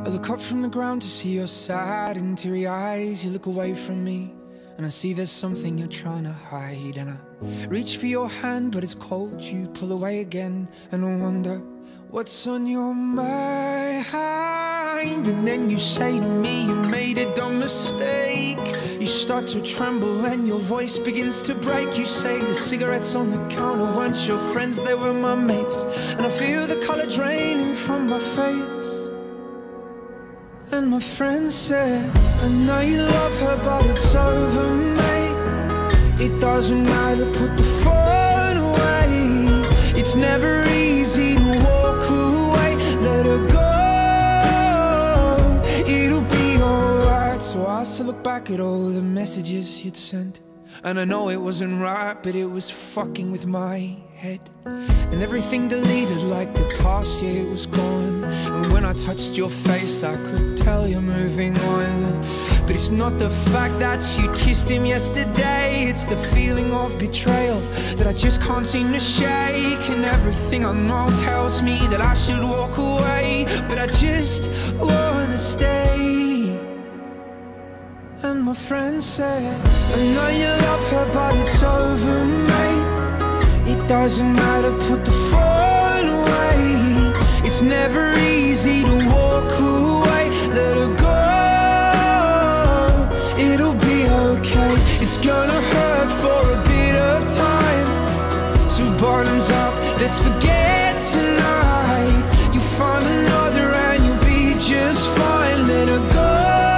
I look up from the ground to see your sad and teary eyes. You look away from me and I see there's something you're trying to hide. And I reach for your hand but it's cold. You pull away again and I wonder what's on your mind. And then you say to me you made a dumb mistake. You start to tremble and your voice begins to break. You say the cigarettes on the counter weren't your friends, they were my mates. And I feel the color draining from my face. And my friend said, I know you love her but it's over, mate. It doesn't matter, put the phone away. It's never easy to walk away. Let her go, it'll be alright. So I still look back at all the messages you'd sent, and I know it wasn't right, but it was fucking with my head. And everything deleted like the past year was gone. And when I touched your face I could tell you're moving on. But it's not the fact that you kissed him yesterday, it's the feeling of betrayal that I just can't seem to shake. And everything I know tells me that I should walk away, but I just wanna stay. And my friend said, I know you love her but it's over, mate. It doesn't matter, put the phone away. It's never easy to walk away. Let her go, it'll be okay. It's gonna hurt for a bit of time, so bottoms up, let's forget tonight. You find another and you'll be just fine. Let her go.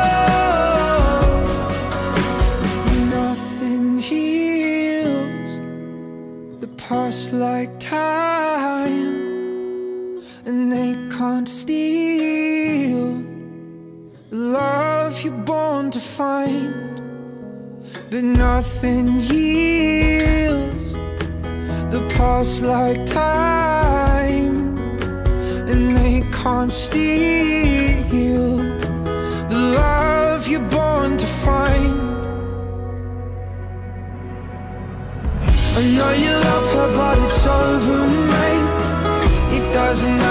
Past like time, and they can't steal the love you're born to find. But nothing heals the past like time, and they can't steal the love you're born to find. I know you love her but it's over, mate. It doesn't matter.